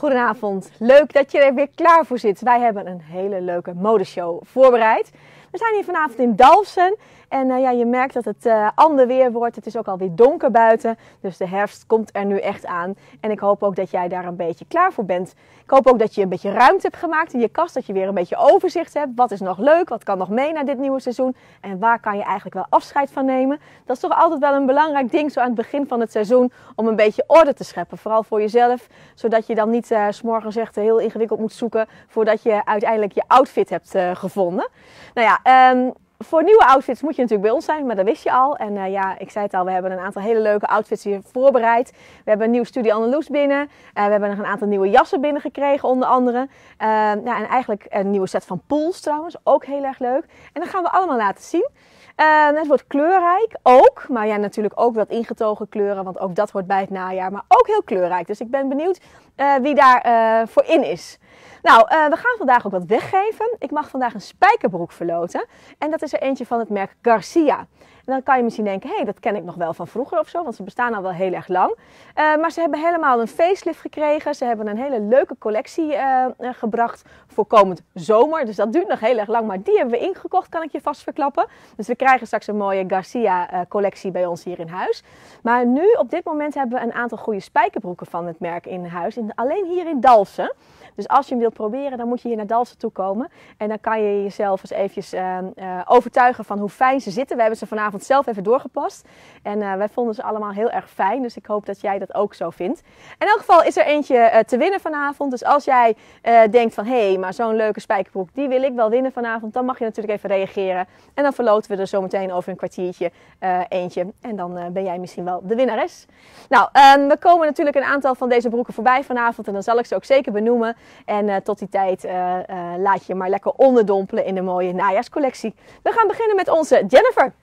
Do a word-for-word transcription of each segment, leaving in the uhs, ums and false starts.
Goedenavond, leuk dat je er weer klaar voor zit. Wij hebben een hele leuke modeshow voorbereid. We zijn hier vanavond in Dalfsen en uh, ja, je merkt dat het uh, ander weer wordt. Het is ook alweer donker buiten, dus de herfst komt er nu echt aan. En ik hoop ook dat jij daar een beetje klaar voor bent. Ik hoop ook dat je een beetje ruimte hebt gemaakt in je kast, dat je weer een beetje overzicht hebt. Wat is nog leuk, wat kan nog mee naar dit nieuwe seizoen en waar kan je eigenlijk wel afscheid van nemen. Dat is toch altijd wel een belangrijk ding zo aan het begin van het seizoen om een beetje orde te scheppen. Vooral voor jezelf, zodat je dan niet uh, 's morgens echt heel ingewikkeld moet zoeken voordat je uiteindelijk je outfit hebt uh, gevonden. Nou ja, um, voor nieuwe outfits moet je natuurlijk bij ons zijn, maar dat wist je al. En uh, ja, ik zei het al, we hebben een aantal hele leuke outfits hier voorbereid. We hebben een nieuw Studio Andalous binnen. Uh, we hebben nog een aantal nieuwe jassen binnengekregen, onder andere. Uh, ja, en eigenlijk een nieuwe set van pools trouwens, ook heel erg leuk. En dat gaan we allemaal laten zien. Uh, het wordt kleurrijk, ook. Maar ja, natuurlijk ook wat ingetogen kleuren, want ook dat hoort bij het najaar. Maar ook heel kleurrijk. Dus ik ben benieuwd uh, wie daar uh, voor in is. Nou, uh, we gaan vandaag ook wat weggeven. Ik mag vandaag een spijkerbroek verloten. En dat is er eentje van het merk Garcia. En dan kan je misschien denken, hé, hey, dat ken ik nog wel van vroeger of zo. Want ze bestaan al wel heel erg lang. Uh, maar ze hebben helemaal een facelift gekregen. Ze hebben een hele leuke collectie uh, uh, gebracht voor komend zomer. Dus dat duurt nog heel erg lang. Maar die hebben we ingekocht, kan ik je vast verklappen. Dus we krijgen straks een mooie Garcia uh, collectie bij ons hier in huis. Maar nu, op dit moment, hebben we een aantal goede spijkerbroeken van het merk in huis. In, alleen hier in Dalfsen. Dus als je hem wilt proberen, dan moet je hier naar Dalfsen toe komen. En dan kan je jezelf eens eventjes uh, uh, overtuigen van hoe fijn ze zitten. We hebben ze vanavond zelf even doorgepast. En uh, wij vonden ze allemaal heel erg fijn. Dus ik hoop dat jij dat ook zo vindt. In elk geval is er eentje uh, te winnen vanavond. Dus als jij uh, denkt van, hé, hey, maar zo'n leuke spijkerbroek, die wil ik wel winnen vanavond. Dan mag je natuurlijk even reageren. En dan verloten we er zo meteen over een kwartiertje uh, eentje. En dan uh, ben jij misschien wel de winnares. Nou, um, we komen natuurlijk een aantal van deze broeken voorbij vanavond. En dan zal ik ze ook zeker benoemen. En uh, tot die tijd uh, uh, laat je maar lekker onderdompelen in de mooie najaarscollectie. We gaan beginnen met onze Jennifer.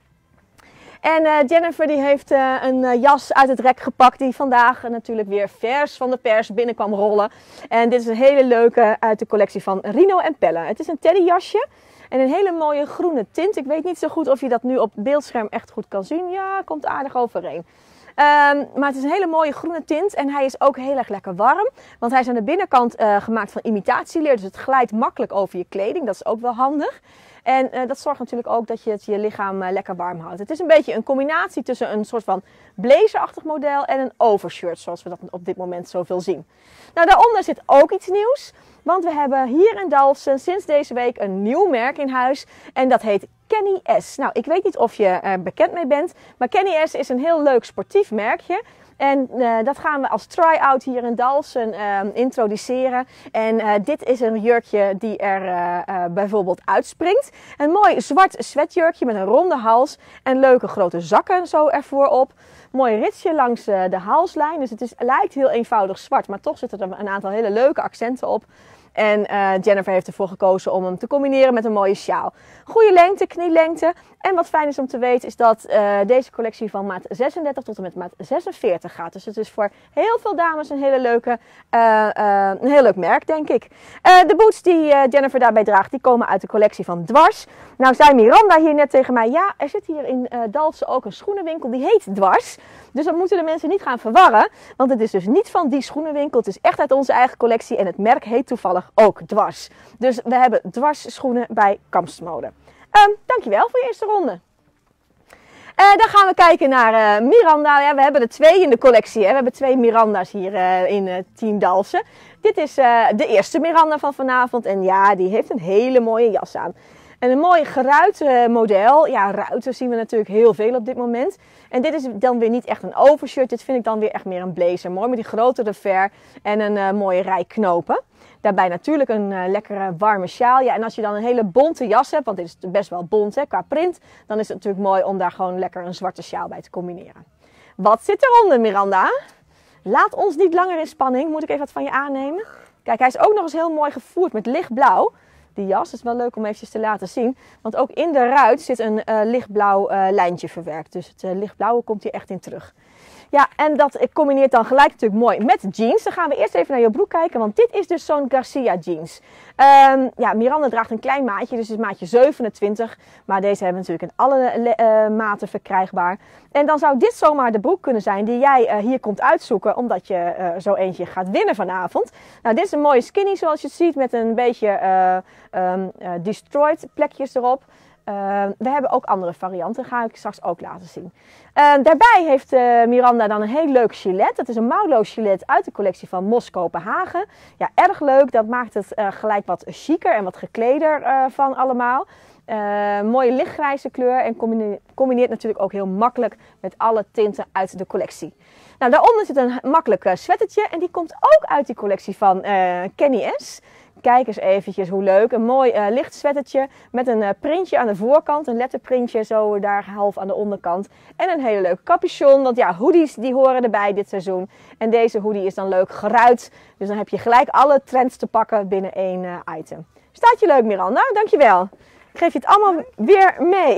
En uh, Jennifer die heeft uh, een uh, jas uit het rek gepakt die vandaag uh, natuurlijk weer vers van de pers binnen kwam rollen. En dit is een hele leuke uit de collectie van Rino en Pelle. Het is een teddyjasje en een hele mooie groene tint. Ik weet niet zo goed of je dat nu op beeldscherm echt goed kan zien. Ja, komt aardig overeen. Um, maar het is een hele mooie groene tint en hij is ook heel erg lekker warm. Want hij is aan de binnenkant uh, gemaakt van imitatieleer, dus het glijdt makkelijk over je kleding. Dat is ook wel handig. En uh, dat zorgt natuurlijk ook dat je het je lichaam uh, lekker warm houdt. Het is een beetje een combinatie tussen een soort van blazerachtig model en een overshirt, zoals we dat op dit moment zoveel zien. Nou, daaronder zit ook iets nieuws. Want we hebben hier in Dalfsen sinds deze week een nieuw merk in huis. En dat heet Kenny S. Nou, ik weet niet of je er bekend mee bent. Maar Kenny S is een heel leuk sportief merkje. En uh, dat gaan we als try-out hier in Dalfsen uh, introduceren. En uh, dit is een jurkje die er uh, uh, bijvoorbeeld uitspringt. Een mooi zwart sweatjurkje met een ronde hals en leuke grote zakken zo ervoor op. Mooi ritsje langs uh, de halslijn. Dus het is, lijkt heel eenvoudig zwart, maar toch zitten er een aantal hele leuke accenten op. En uh, Jennifer heeft ervoor gekozen om hem te combineren met een mooie sjaal. Goede lengte, knielengte. En wat fijn is om te weten is dat uh, deze collectie van maat zesendertig tot en met maat zesenveertig gaat. Dus het is voor heel veel dames een hele leuke, uh, uh, een heel leuk merk, denk ik. Uh, de boots die uh, Jennifer daarbij draagt, die komen uit de collectie van Dwars. Nou zei Miranda hier net tegen mij, ja, er zit hier in uh, Dalfsen ook een schoenenwinkel, die heet Dwars. Dus dat moeten de mensen niet gaan verwarren, want het is dus niet van die schoenenwinkel. Het is echt uit onze eigen collectie en het merk heet toevallig ook Dwars. Dus we hebben Dwars schoenen bij Kampstmode. Um, dankjewel voor je eerste ronde. Uh, dan gaan we kijken naar uh, Miranda. Ja, we hebben er twee in de collectie. Hè. We hebben twee Miranda's hier uh, in uh, Team Dalfsen. Dit is uh, de eerste Miranda van vanavond. En ja, die heeft een hele mooie jas aan. En een mooi geruit uh, model. Ja, ruiten zien we natuurlijk heel veel op dit moment. En dit is dan weer niet echt een overshirt. Dit vind ik dan weer echt meer een blazer. Mooi met die grote revers en een uh, mooie rij knopen. Daarbij natuurlijk een uh, lekkere warme sjaal. Ja, en als je dan een hele bonte jas hebt, want dit is best wel bont hè, qua print, dan is het natuurlijk mooi om daar gewoon lekker een zwarte sjaal bij te combineren. Wat zit eronder, Miranda? Laat ons niet langer in spanning. Moet ik even wat van je aannemen? Kijk, hij is ook nog eens heel mooi gevoerd met lichtblauw. Die jas is wel leuk om eventjes te laten zien. Want ook in de ruit zit een uh, lichtblauw uh, lijntje verwerkt. Dus het uh, lichtblauwe komt hier echt in terug. Ja, en dat combineert dan gelijk natuurlijk mooi met jeans. Dan gaan we eerst even naar je broek kijken, want dit is dus zo'n Garcia jeans. Um, ja, Miranda draagt een klein maatje, dus het is maatje zevenentwintig. Maar deze hebben we natuurlijk in alle uh, maten verkrijgbaar. En dan zou dit zomaar de broek kunnen zijn die jij uh, hier komt uitzoeken, omdat je uh, zo eentje gaat winnen vanavond. Nou, dit is een mooie skinny zoals je het ziet, met een beetje uh, um, uh, destroyed plekjes erop. Uh, we hebben ook andere varianten, ga ik straks ook laten zien. Uh, daarbij heeft uh, Miranda dan een heel leuk gilet. Dat is een mouwloos gilet uit de collectie van Mos Kopenhagen. Ja, erg leuk. Dat maakt het uh, gelijk wat chiquer en wat gekleder uh, van allemaal. Uh, mooie lichtgrijze kleur en combineert, combineert natuurlijk ook heel makkelijk met alle tinten uit de collectie. Nou, daaronder zit een makkelijk uh, sweatertje en die komt ook uit die collectie van uh, Kenny S. Kijk eens eventjes hoe leuk. Een mooi uh, licht sweatertje met een uh, printje aan de voorkant. Een letterprintje zo daar half aan de onderkant. En een hele leuke capuchon. Want ja, hoodies die horen erbij dit seizoen. En deze hoodie is dan leuk geruit. Dus dan heb je gelijk alle trends te pakken binnen één uh, item. Staat je leuk, Miranda? Dankjewel. Ik geef je het allemaal weer mee.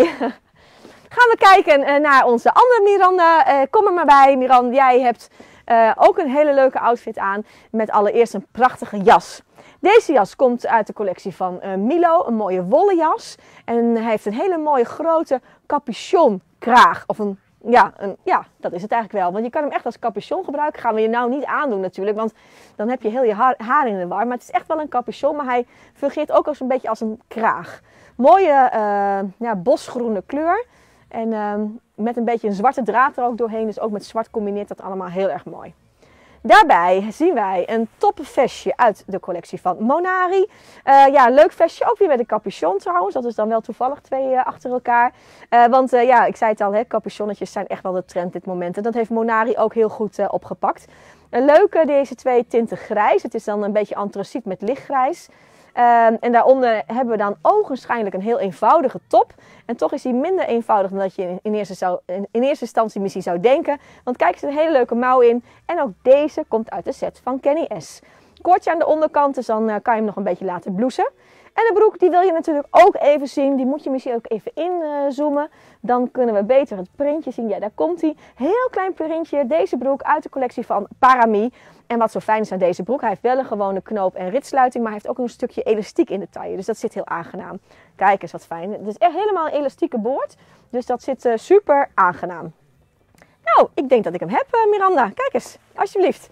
Gaan we kijken uh, naar onze andere Miranda. Uh, kom er maar bij, Miranda. Jij hebt uh, ook een hele leuke outfit aan. Met allereerst een prachtige jas. Deze jas komt uit de collectie van uh, Milo, een mooie wollen jas. En hij heeft een hele mooie grote capuchonkraag. Of een, ja, een, ja, dat is het eigenlijk wel. Want je kan hem echt als capuchon gebruiken. Gaan we je nou niet aandoen natuurlijk, want dan heb je heel je haar, haar in de war. Maar het is echt wel een capuchon, maar hij fungeert ook als een beetje als een kraag. Mooie uh, ja, bosgroene kleur. En uh, met een beetje een zwarte draad er ook doorheen. Dus ook met zwart combineert dat allemaal heel erg mooi. Daarbij zien wij een topvestje uit de collectie van Monari. Uh, ja, leuk vestje, ook weer met een capuchon trouwens. Dat is dan wel toevallig twee uh, achter elkaar. Uh, want uh, ja, ik zei het al, hè, capuchonnetjes zijn echt wel de trend dit moment. En dat heeft Monari ook heel goed uh, opgepakt. Een leuke, deze twee tinten grijs. Het is dan een beetje antraciet met lichtgrijs. Uh, en daaronder hebben we dan ogenschijnlijk een heel eenvoudige top. En toch is die minder eenvoudig dan dat je in eerste, zou, in eerste instantie misschien zou denken. Want kijk, er zit een hele leuke mouw in. En ook deze komt uit de set van Kenny S. Koordje aan de onderkant, dus dan uh, kan je hem nog een beetje laten blousen. En de broek, die wil je natuurlijk ook even zien. Die moet je misschien ook even inzoomen. Dan kunnen we beter het printje zien. Ja, daar komt hij. Heel klein printje. Deze broek uit de collectie van Parami. En wat zo fijn is aan deze broek, hij heeft wel een gewone knoop- en ritsluiting, maar hij heeft ook een stukje elastiek in de taille. Dus dat zit heel aangenaam. Kijk eens wat fijn. Het is echt helemaal een elastieke boord. Dus dat zit uh, super aangenaam. Nou, ik denk dat ik hem heb, uh, Miranda. Kijk eens, alsjeblieft.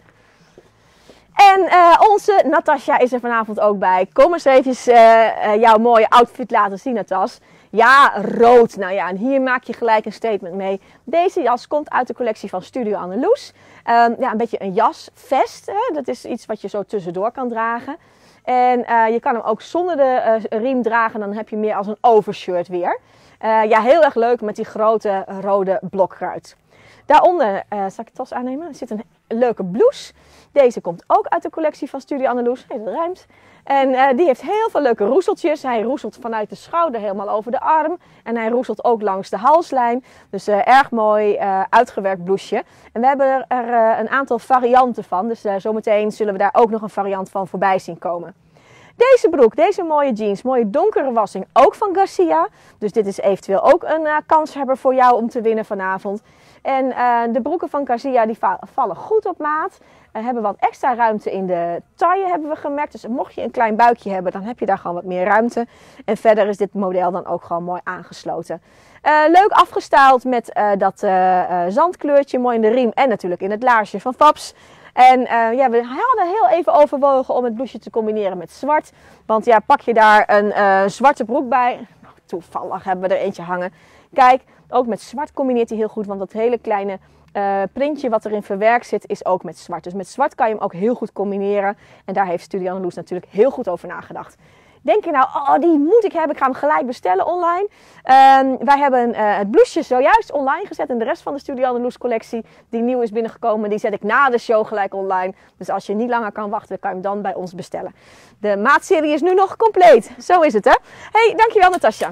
En uh, onze Natasja is er vanavond ook bij. Kom eens even uh, uh, jouw mooie outfit laten zien, Natas. Ja, rood. Nou ja, en hier maak je gelijk een statement mee. Deze jas komt uit de collectie van Studio Anneloes. Um, ja, een beetje een jasvest. Hè? Dat is iets wat je zo tussendoor kan dragen. En uh, je kan hem ook zonder de uh, riem dragen. Dan heb je meer als een overshirt weer. Uh, ja, heel erg leuk met die grote rode blokruit. Daaronder, uh, zal ik het tas aannemen? Er zit een leuke blouse. Deze komt ook uit de collectie van Studio Anneloes. Hey, dat rijmt. En uh, die heeft heel veel leuke roeseltjes. Hij roeselt vanuit de schouder helemaal over de arm. En hij roeselt ook langs de halslijn. Dus uh, erg mooi uh, uitgewerkt blouseje. En we hebben er, er uh, een aantal varianten van. Dus uh, zometeen zullen we daar ook nog een variant van voorbij zien komen. Deze broek, deze mooie jeans, mooie donkere wassing, ook van Garcia. Dus dit is eventueel ook een uh, kanshebber voor jou om te winnen vanavond. En uh, de broeken van Garcia die va vallen goed op maat. We uh, hebben wat extra ruimte in de taille hebben we gemerkt. Dus mocht je een klein buikje hebben, dan heb je daar gewoon wat meer ruimte. En verder is dit model dan ook gewoon mooi aangesloten. Uh, leuk afgestyled met uh, dat uh, uh, zandkleurtje, mooi in de riem en natuurlijk in het laarsje van Fabs. En uh, ja, we hadden heel even overwogen om het blouseje te combineren met zwart. Want ja, pak je daar een uh, zwarte broek bij. Nou, toevallig hebben we er eentje hangen. Kijk, ook met zwart combineert hij heel goed. Want dat hele kleine uh, printje wat erin verwerkt zit, is ook met zwart. Dus met zwart kan je hem ook heel goed combineren. En daar heeft Studio Anneloes natuurlijk heel goed over nagedacht. Denk je nou, oh, die moet ik hebben, ik ga hem gelijk bestellen online. Um, wij hebben uh, het blouseje zojuist online gezet. En de rest van de Studio Anneloes collectie die nieuw is binnengekomen, die zet ik na de show gelijk online. Dus als je niet langer kan wachten, kan je hem dan bij ons bestellen. De maatserie is nu nog compleet. Zo is het, hè? Hey, dankjewel Natasja.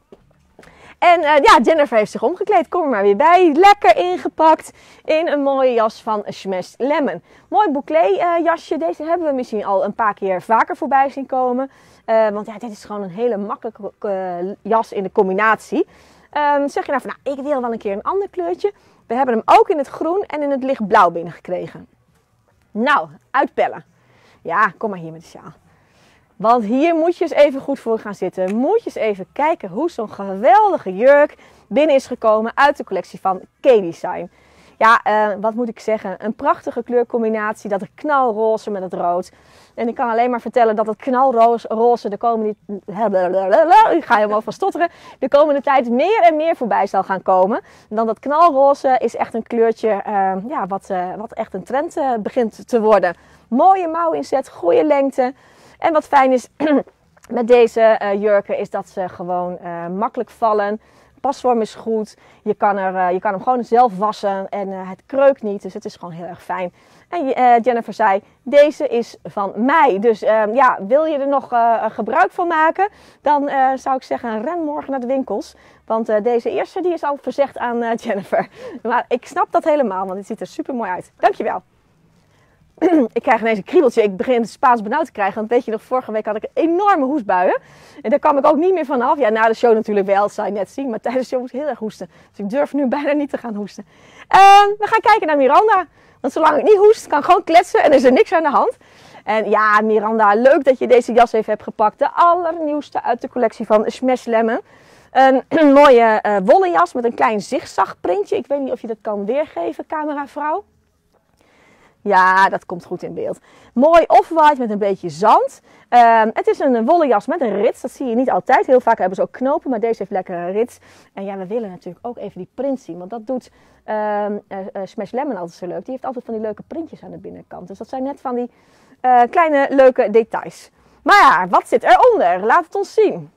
En uh, ja, Jennifer heeft zich omgekleed. Kom er maar weer bij. Lekker ingepakt in een mooie jas van Smashed Lemon. Mooi bouclé uh, jasje. Deze hebben we misschien al een paar keer vaker voorbij zien komen. Uh, want ja, dit is gewoon een hele makkelijke uh, jas in de combinatie. Um, zeg je nou van, nou, ik wil wel een keer een ander kleurtje. We hebben hem ook in het groen en in het lichtblauw binnengekregen. Nou, uitpellen. Ja, kom maar hier met de sjaal. Want hier moet je eens even goed voor gaan zitten. Moet je eens even kijken hoe zo'n geweldige jurk binnen is gekomen uit de collectie van K-Design. Ja, uh, wat moet ik zeggen? Een prachtige kleurcombinatie. Dat knalroze met het rood. En ik kan alleen maar vertellen dat het knalroze de komende... Ik ga helemaal van stotteren. De komende tijd meer en meer voorbij zal gaan komen. Dan dat knalroze is echt een kleurtje uh, ja, wat, uh, wat echt een trend uh, begint te worden. Mooie mouwinzet, goede lengte. En wat fijn is met deze uh, jurken is dat ze gewoon uh, makkelijk vallen. Pasvorm is goed. Je kan, er, uh, je kan hem gewoon zelf wassen en uh, het kreukt niet. Dus het is gewoon heel erg fijn. En uh, Jennifer zei, deze is van mij. Dus uh, ja, wil je er nog uh, gebruik van maken? Dan uh, zou ik zeggen, ren morgen naar de winkels. Want uh, deze eerste die is al verzegd aan uh, Jennifer. Maar ik snap dat helemaal, want het ziet er super mooi uit. Dankjewel. Ik krijg ineens een kriebeltje. Ik begin het Spaans benauwd te krijgen. Want weet je nog, vorige week had ik enorme hoestbuien. En daar kwam ik ook niet meer vanaf. Ja, na de show natuurlijk wel, dat zou je net zien. Maar tijdens de show moest ik heel erg hoesten. Dus ik durf nu bijna niet te gaan hoesten. Uh, we gaan kijken naar Miranda. Want zolang ik niet hoest, kan ik gewoon kletsen en is er niks aan de hand. En ja, Miranda, leuk dat je deze jas even hebt gepakt. De allernieuwste uit de collectie van Smash Lemon. Een, een mooie uh, wollen jas met een klein zigzagprintje. Ik weet niet of je dat kan weergeven, cameravrouw. Ja, dat komt goed in beeld. Mooi off-white met een beetje zand. Uh, het is een wollen jas met een rits. Dat zie je niet altijd. Heel vaak hebben ze ook knopen, maar deze heeft lekker een rits. En ja, we willen natuurlijk ook even die print zien. Want dat doet uh, uh, uh, Smash Lemon altijd zo leuk. Die heeft altijd van die leuke printjes aan de binnenkant. Dus dat zijn net van die uh, kleine leuke details. Maar ja, wat zit eronder? Laat het ons zien.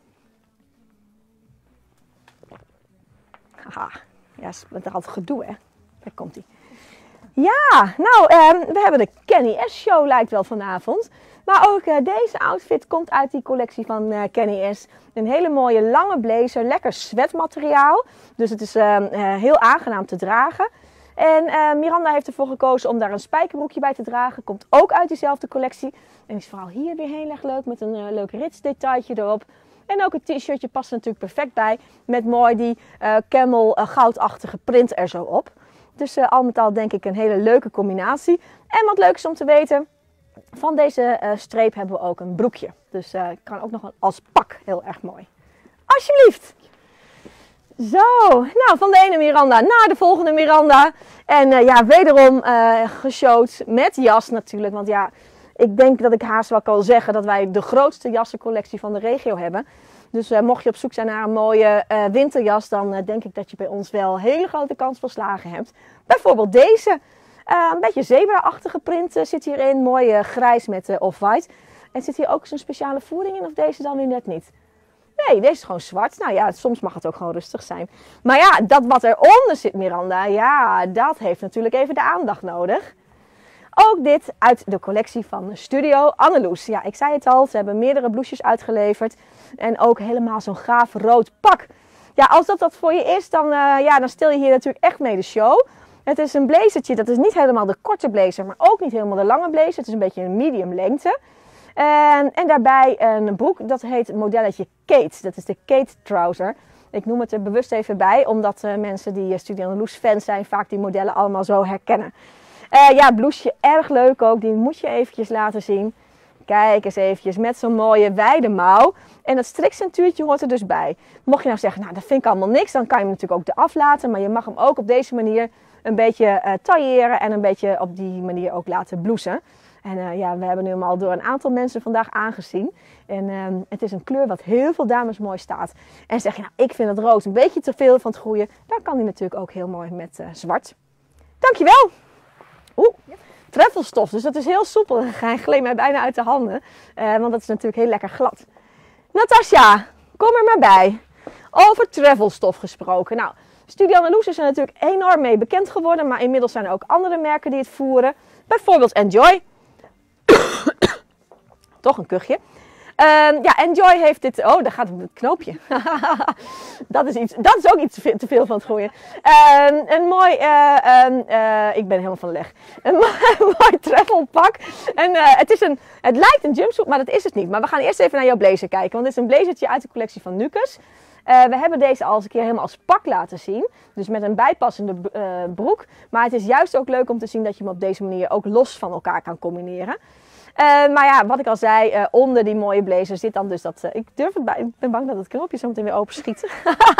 Haha, ja, is met er altijd gedoe, hè. Daar komt hij. Ja, nou, eh, we hebben de Kenny S show lijkt wel vanavond. Maar ook uh, deze outfit komt uit die collectie van uh, Kenny S. Een hele mooie lange blazer, lekker zwetmateriaal. Dus het is uh, uh, heel aangenaam te dragen. En uh, Miranda heeft ervoor gekozen om daar een spijkerbroekje bij te dragen. Komt ook uit diezelfde collectie. En is vooral hier weer heel erg leuk met een uh, leuk ritsdetailtje erop. En ook het t-shirtje past er natuurlijk perfect bij. Met mooi die uh, camel uh, goudachtige print er zo op. Dus uh, al met al denk ik een hele leuke combinatie. En wat leuk is om te weten, van deze uh, streep hebben we ook een broekje. Dus uh, kan ook nog als pak heel erg mooi. Alsjeblieft. Zo, nou van de ene Miranda naar de volgende Miranda. En uh, ja, wederom uh, geshowd met jas natuurlijk. Want ja, ik denk dat ik haast wel kan zeggen dat wij de grootste jassencollectie van de regio hebben. Dus uh, mocht je op zoek zijn naar een mooie uh, winterjas, dan uh, denk ik dat je bij ons wel een hele grote kans van slagen hebt. Bijvoorbeeld deze. Uh, een beetje zebra-achtige print uh, zit hierin. Mooi uh, grijs met uh, off-white. En zit hier ook zo'n speciale voering in of deze dan nu net niet? Nee, deze is gewoon zwart. Nou ja, soms mag het ook gewoon rustig zijn. Maar ja, dat wat eronder zit, Miranda, ja, dat heeft natuurlijk even de aandacht nodig. Ook dit uit de collectie van Studio Anneloes. Ja, ik zei het al, ze hebben meerdere blouses uitgeleverd. En ook helemaal zo'n gaaf rood pak. Ja, als dat dat voor je is, dan, uh, ja, dan stel je hier natuurlijk echt mee de show. Het is een blazertje, dat is niet helemaal de korte blazer, maar ook niet helemaal de lange blazer. Het is een beetje een medium lengte. En, en daarbij een broek, dat heet modelletje Kate. Dat is de Kate trouser. Ik noem het er bewust even bij, omdat uh, mensen die uh, Studio Anneloes fans zijn vaak die modellen allemaal zo herkennen. Uh, ja, blouseje erg leuk ook. Die moet je eventjes laten zien. Kijk eens eventjes met zo'n mooie wijde mouw. En dat strikcentuurtje hoort er dus bij. Mocht je nou zeggen, nou dat vind ik allemaal niks, dan kan je hem natuurlijk ook eraf laten. Maar je mag hem ook op deze manier een beetje uh, tailleren en een beetje op die manier ook laten blousen. En uh, ja, we hebben nu hem al door een aantal mensen vandaag aangezien. En uh, het is een kleur wat heel veel dames mooi staat. En zeg je, nou ik vind het rood een beetje te veel van het goede. Dan kan die natuurlijk ook heel mooi met uh, zwart. Dankjewel! Oeh, treffelstof, dus dat is heel soepel gegaan. Gleed mij bijna uit de handen, uh, want dat is natuurlijk heel lekker glad. Natasja, kom er maar bij. Over treffelstof gesproken. Nou, Studio Anneloes is er natuurlijk enorm mee bekend geworden, maar inmiddels zijn er ook andere merken die het voeren. Bijvoorbeeld Enjoy. Toch een kuchje. Uh, ja, Enjoy heeft dit... Oh, daar gaat het knoopje. dat, is iets, dat is ook iets te veel van het gooien. Uh, een mooi... Uh, uh, uh, ik ben helemaal van de leg. Een mooi travelpak. En uh, het, is een, het lijkt een jumpsuit, maar dat is het niet. Maar we gaan eerst even naar jouw blazer kijken. Want dit is een blazertje uit de collectie van Nucus. Uh, we hebben deze al eens een keer helemaal als pak laten zien. Dus met een bijpassende uh, broek. Maar het is juist ook leuk om te zien dat je hem op deze manier ook los van elkaar kan combineren. Uh, maar ja, wat ik al zei, uh, onder die mooie blazer zit dan dus dat... Uh, ik durf het bij, ik ben bang dat het knopje zo meteen weer open schiet.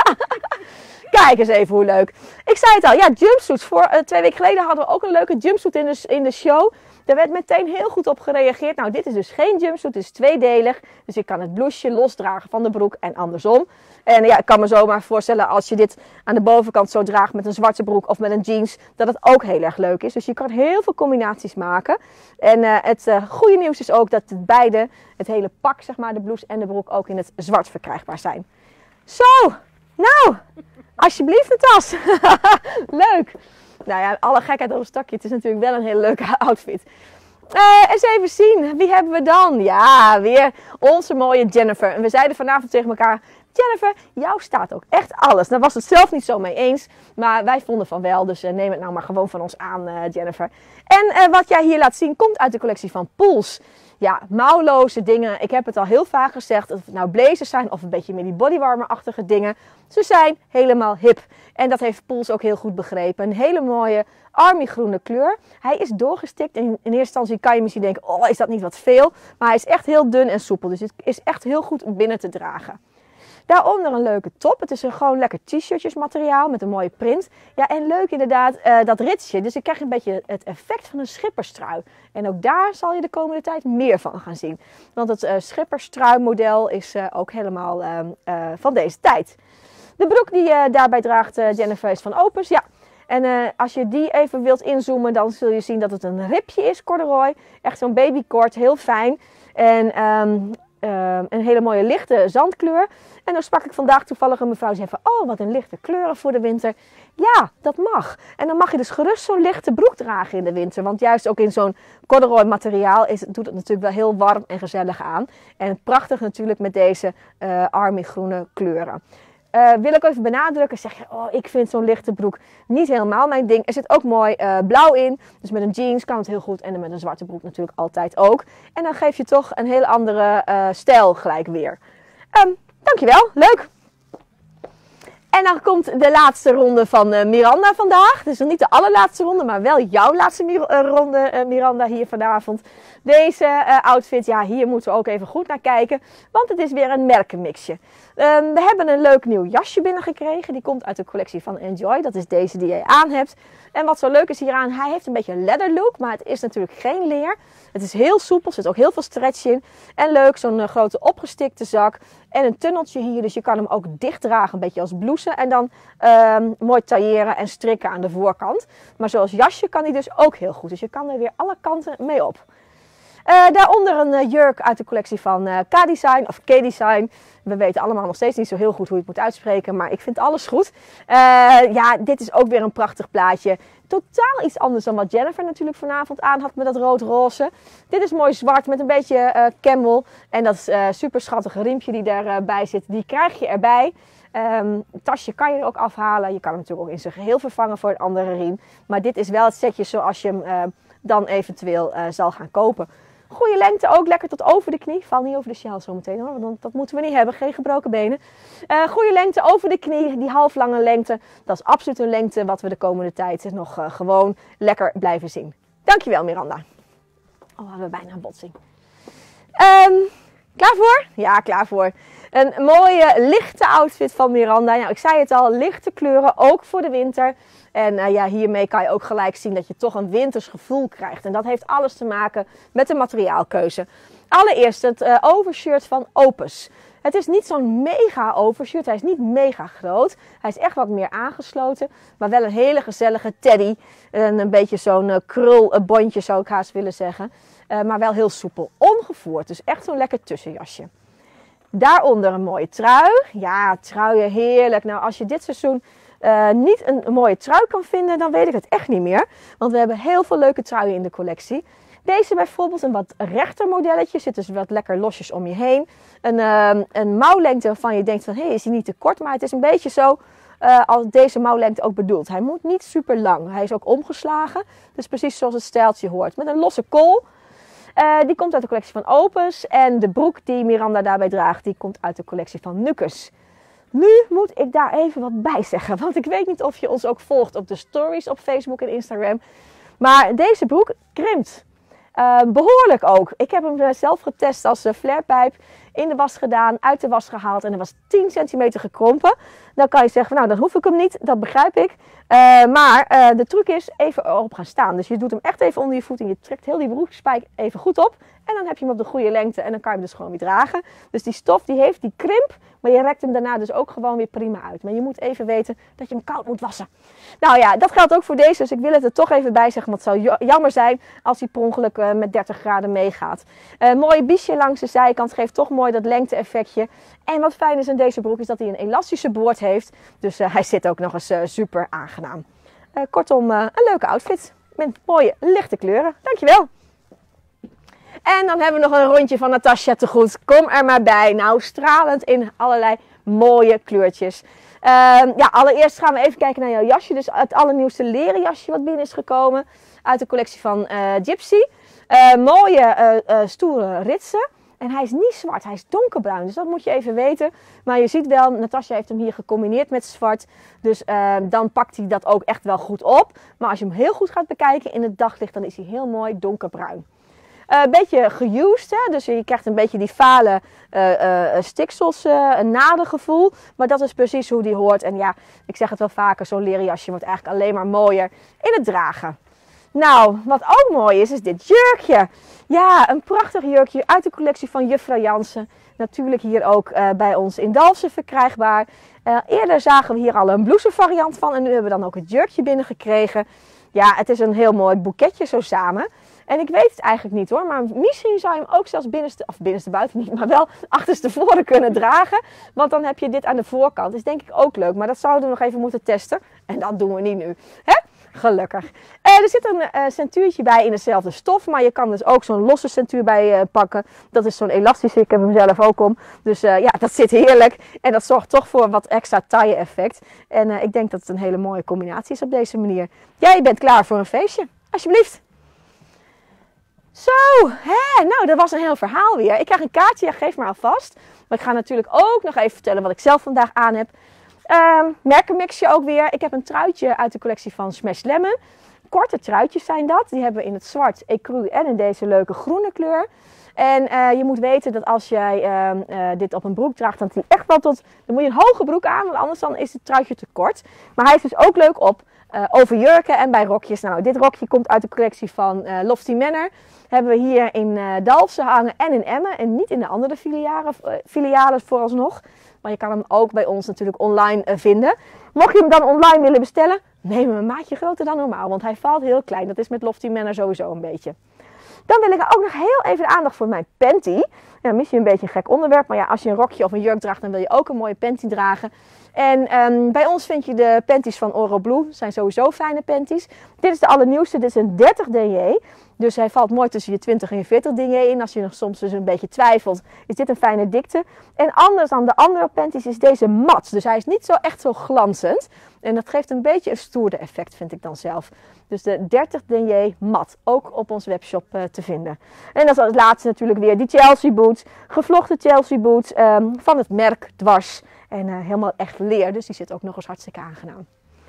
Kijk eens even hoe leuk. Ik zei het al, ja, jumpsuits. Voor uh, twee weken geleden hadden we ook een leuke jumpsuit in de, in de show. Daar werd meteen heel goed op gereageerd. Nou, dit is dus geen jumpsuit, het is tweedelig. Dus je kan het blouseje losdragen van de broek en andersom. En ja, ik kan me zomaar voorstellen als je dit aan de bovenkant zo draagt met een zwarte broek of met een jeans, dat het ook heel erg leuk is. Dus je kan heel veel combinaties maken. En uh, het uh, goede nieuws is ook dat het beide, het hele pak, zeg maar, de blouse en de broek, ook in het zwart verkrijgbaar zijn. Zo, nou, alsjeblieft een tas. Leuk. Nou ja, alle gekheid op een stakje. Het is natuurlijk wel een hele leuke outfit. Uh, eens even zien, wie hebben we dan? Ja, weer onze mooie Jennifer. En we zeiden vanavond tegen elkaar, Jennifer, jou staat ook echt alles. Daar was het zelf niet zo mee eens, maar wij vonden van wel. Dus uh, neem het nou maar gewoon van ons aan, uh, Jennifer. En uh, wat jij hier laat zien, komt uit de collectie van Pools. Ja, mouwloze dingen. Ik heb het al heel vaak gezegd, of het nou blazers zijn of een beetje meer die bodywarmer-achtige dingen. Ze zijn helemaal hip. En dat heeft Pools ook heel goed begrepen. Een hele mooie armygroene kleur. Hij is doorgestikt. En in eerste instantie kan je misschien denken, oh, is dat niet wat veel? Maar hij is echt heel dun en soepel. Dus het is echt heel goed om binnen te dragen. Daaronder een leuke top. Het is een gewoon lekker t-shirtjesmateriaal met een mooie print. Ja, en leuk inderdaad uh, dat ritsje. Dus ik krijg een beetje het effect van een schipperstrui. En ook daar zal je de komende tijd meer van gaan zien. Want het uh, schipperstrui model is uh, ook helemaal uh, uh, van deze tijd. De broek die je uh, daarbij draagt, uh, Jennifer, is van Opus. Ja. En uh, als je die even wilt inzoomen, dan zul je zien dat het een ripje is, corduroy. Echt zo'n babykort, heel fijn. En um, uh, een hele mooie lichte zandkleur. En dan sprak ik vandaag toevallig een mevrouw die zei van, oh, wat een lichte kleuren voor de winter. Ja, dat mag. En dan mag je dus gerust zo'n lichte broek dragen in de winter. Want juist ook in zo'n corduroy materiaal is, doet het natuurlijk wel heel warm en gezellig aan. En prachtig natuurlijk met deze uh, armygroene kleuren. Uh, wil ik even benadrukken, zeg je, oh, ik vind zo'n lichte broek niet helemaal mijn ding. Er zit ook mooi uh, blauw in, dus met een jeans kan het heel goed en met een zwarte broek natuurlijk altijd ook. En dan geef je toch een heel andere uh, stijl gelijk weer. Um, dankjewel, leuk! En dan komt de laatste ronde van uh, Miranda vandaag. Dus nog niet de allerlaatste ronde, maar wel jouw laatste mir- uh, ronde, uh, Miranda, hier vanavond. Deze uh, outfit, ja, hier moeten we ook even goed naar kijken. Want het is weer een merkenmixje. Um, we hebben een leuk nieuw jasje binnengekregen. Die komt uit de collectie van Enjoy. Dat is deze die jij aan hebt. En wat zo leuk is hieraan, hij heeft een beetje een leather look. Maar het is natuurlijk geen leer. Het is heel soepel, er zit ook heel veel stretch in. En leuk, zo'n uh, grote opgestikte zak. En een tunneltje hier, dus je kan hem ook dicht dragen, een beetje als blouse. En dan um, mooi tailleren en strikken aan de voorkant. Maar zoals jasje kan hij dus ook heel goed. Dus je kan er weer alle kanten mee op. Uh, daaronder een uh, jurk uit de collectie van uh, K-Design of K-Design. We weten allemaal nog steeds niet zo heel goed hoe je het moet uitspreken, maar ik vind alles goed. Uh, ja, dit is ook weer een prachtig plaatje. Totaal iets anders dan wat Jennifer natuurlijk vanavond aan had met dat rood-roze. Dit is mooi zwart met een beetje uh, camel. En dat uh, super schattige riempje die daarbij uh, zit, die krijg je erbij. Um, het tasje kan je er ook afhalen. Je kan hem natuurlijk ook in zijn geheel vervangen voor een andere riem. Maar dit is wel het setje zoals je hem uh, dan eventueel uh, zal gaan kopen. Goede lengte ook, lekker tot over de knie. Val niet over de sjaal zometeen hoor, want dat moeten we niet hebben. Geen gebroken benen. Uh, goede lengte over de knie, die halflange lengte. Dat is absoluut een lengte wat we de komende tijd nog uh, gewoon lekker blijven zien. Dankjewel Miranda. Oh, we hebben bijna een botsing. Um, klaar voor? Ja, klaar voor. Een mooie lichte outfit van Miranda. Nou, ik zei het al, lichte kleuren, ook voor de winter. En uh, ja, hiermee kan je ook gelijk zien dat je toch een winters gevoel krijgt. En dat heeft alles te maken met de materiaalkeuze. Allereerst het uh, overshirt van Opus. Het is niet zo'n mega overshirt. Hij is niet mega groot. Hij is echt wat meer aangesloten. Maar wel een hele gezellige teddy. En een beetje zo'n uh, krulbondje zou ik haast willen zeggen. Uh, maar wel heel soepel. Ongevoerd. Dus echt zo'n lekker tussenjasje. Daaronder een mooie trui. Ja, truien heerlijk. Nou, als je dit seizoen uh, niet een, een mooie trui kan vinden, dan weet ik het echt niet meer. Want we hebben heel veel leuke truien in de collectie. Deze bijvoorbeeld, een wat rechter modelletje. Zit dus wat lekker losjes om je heen. Een, uh, een mouwlengte waarvan je denkt van, hé, hey, is hij niet te kort? Maar het is een beetje zo uh, als deze mouwlengte ook bedoelt. Hij moet niet super lang. Hij is ook omgeslagen. Dus precies zoals het stijltje hoort. Met een losse kool. Uh, die komt uit de collectie van Opus. En de broek die Miranda daarbij draagt, die komt uit de collectie van Nukus. Nu moet ik daar even wat bij zeggen. Want ik weet niet of je ons ook volgt op de stories op Facebook en Instagram. Maar deze broek krimpt. Uh, behoorlijk ook. Ik heb hem zelf getest als uh, flarepijp. In de was gedaan, uit de was gehaald. En er was tien centimeter gekrompen. Dan kan je zeggen, nou dan hoef ik hem niet. Dat begrijp ik. Uh, maar uh, de truc is even erop gaan staan. Dus je doet hem echt even onder je voet. En je trekt heel die broekspijk even goed op. En dan heb je hem op de goede lengte. En dan kan je hem dus gewoon weer dragen. Dus die stof die heeft die krimp. Maar je rekt hem daarna dus ook gewoon weer prima uit. Maar je moet even weten dat je hem koud moet wassen. Nou ja, dat geldt ook voor deze. Dus ik wil het er toch even bij zeggen. Want het zou jammer zijn als hij per ongeluk uh, met dertig graden meegaat. Uh, mooie biesje langs de zijkant geeft toch mooi dat lengte-effectje. En wat fijn is aan deze broek is dat hij een elastische boord heeft. Dus uh, hij zit ook nog eens uh, super aangenaam. Uh, kortom, uh, een leuke outfit. Met mooie lichte kleuren. Dankjewel. En dan hebben we nog een rondje van Natasja te goed. Kom er maar bij. Nou, stralend in allerlei mooie kleurtjes. Uh, ja, allereerst gaan we even kijken naar jouw jasje. Dus het allernieuwste leren jasje wat binnen is gekomen. Uit de collectie van uh, Gypsy. Uh, mooie uh, uh, stoere ritsen. En hij is niet zwart, hij is donkerbruin. Dus dat moet je even weten. Maar je ziet wel, Natasja heeft hem hier gecombineerd met zwart. Dus uh, dan pakt hij dat ook echt wel goed op. Maar als je hem heel goed gaat bekijken in het daglicht, dan is hij heel mooi donkerbruin. Uh, een beetje geused, hè? Dus je krijgt een beetje die vale uh, uh, stiksels, uh, een nadengevoel. Maar dat is precies hoe die hoort. En ja, ik zeg het wel vaker, zo'n leren jasje wordt eigenlijk alleen maar mooier in het dragen. Nou, wat ook mooi is, is dit jurkje. Ja, een prachtig jurkje uit de collectie van Juffrouw Jansen. Natuurlijk hier ook uh, bij ons in Dalfsen verkrijgbaar. Uh, eerder zagen we hier al een blouse variant van en nu hebben we dan ook het jurkje binnengekregen. Ja, het is een heel mooi boeketje zo samen. En ik weet het eigenlijk niet hoor, maar misschien zou je hem ook zelfs binnenste, of binnenste buiten niet, maar wel achterstevoren kunnen dragen. Want dan heb je dit aan de voorkant. Dat is denk ik ook leuk, maar dat zouden we nog even moeten testen. En dat doen we niet nu. Hè? Gelukkig. Uh, er zit een uh, centuurtje bij in dezelfde stof, maar je kan dus ook zo'n losse centuur bij uh, pakken. Dat is zo'n elastische, ik heb hem zelf ook om. Dus uh, ja, dat zit heerlijk. En dat zorgt toch voor wat extra taille effect. En uh, ik denk dat het een hele mooie combinatie is op deze manier. Jij bent klaar voor een feestje. Alsjeblieft. Zo, hè? Nou dat was een heel verhaal weer. Ik krijg een kaartje, ja, geef maar alvast. Maar ik ga natuurlijk ook nog even vertellen wat ik zelf vandaag aan heb. Um, merkenmixje ook weer. Ik heb een truitje uit de collectie van Smash Lemon. Korte truitjes zijn dat. Die hebben we in het zwart, ecru en in deze leuke groene kleur. En uh, je moet weten dat als jij uh, uh, dit op een broek draagt, dan, die echt wel tot, dan moet je een hoge broek aan, want anders dan is het truitje te kort. Maar hij is dus ook leuk op uh, overjurken en bij rokjes. Nou, dit rokje komt uit de collectie van uh, Lofty Manor. Hebben we hier in uh, Dalfsen hangen en in Emmen. En niet in de andere filialen, uh, filialen vooralsnog. Maar je kan hem ook bij ons natuurlijk online uh, vinden. Mocht je hem dan online willen bestellen, neem hem een maatje groter dan normaal. Want hij valt heel klein. Dat is met Lofty Manor sowieso een beetje. Dan wil ik ook nog heel even de aandacht voor mijn panty. Ja, misschien een beetje een gek onderwerp. Maar ja, als je een rokje of een jurk draagt, dan wil je ook een mooie panty dragen. En um, bij ons vind je de panties van Oro Blue. Dat zijn sowieso fijne panties. Dit is de allernieuwste. Dit is een dertig D J. Dus hij valt mooi tussen je twintig en je veertig D J in. Als je nog soms dus een beetje twijfelt, is dit een fijne dikte. En anders dan de andere panties is deze mat. Dus hij is niet zo echt zo glanzend. En dat geeft een beetje een stoerder effect, vind ik dan zelf. Dus de dertig D J mat, ook op onze webshop uh, te vinden. En dan is als laatste natuurlijk weer die Chelsea boots. Gevlochten Chelsea boots um, van het merk Dwars. En uh, helemaal echt leer, dus die zit ook nog eens hartstikke aangenaam.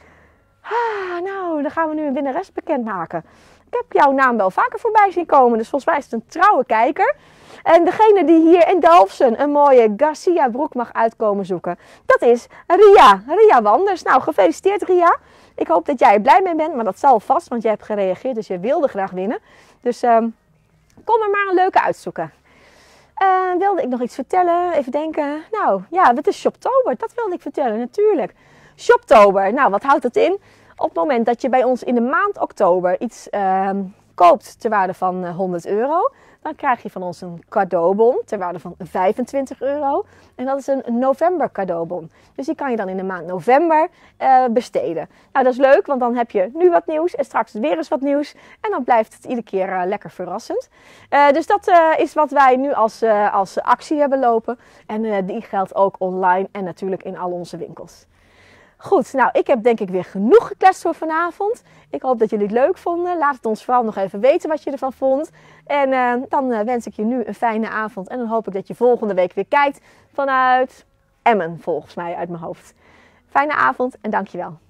Ah, nou, dan gaan we nu een winnares bekendmaken. Ik heb jouw naam wel vaker voorbij zien komen, dus volgens mij is het een trouwe kijker. En degene die hier in Dalfsen een mooie Garcia broek mag uitkomen zoeken, dat is Ria. Ria Wanders. Nou, gefeliciteerd Ria. Ik hoop dat jij er blij mee bent, maar dat zal vast, want jij hebt gereageerd, dus je wilde graag winnen. Dus um, kom er maar een leuke uitzoeken. Uh, wilde ik nog iets vertellen? Even denken. Nou, ja, het is Shoptober. Dat wilde ik vertellen, natuurlijk. Shoptober. Nou, wat houdt dat in? Op het moment dat je bij ons in de maand oktober iets uh, koopt ter waarde van uh, honderd euro... dan krijg je van ons een cadeaubon ter waarde van vijfentwintig euro. En dat is een november cadeaubon. Dus die kan je dan in de maand november uh, besteden. Nou, dat is leuk, want dan heb je nu wat nieuws en straks weer eens wat nieuws. En dan blijft het iedere keer uh, lekker verrassend. Uh, dus dat uh, is wat wij nu als, uh, als actie hebben lopen. En uh, die geldt ook online en natuurlijk in al onze winkels. Goed, nou ik heb denk ik weer genoeg gekletst voor vanavond. Ik hoop dat jullie het leuk vonden. Laat het ons vooral nog even weten wat je ervan vond. En uh, dan uh, wens ik je nu een fijne avond. En dan hoop ik dat je volgende week weer kijkt vanuit Emmen volgens mij uit mijn hoofd. Fijne avond en dankjewel.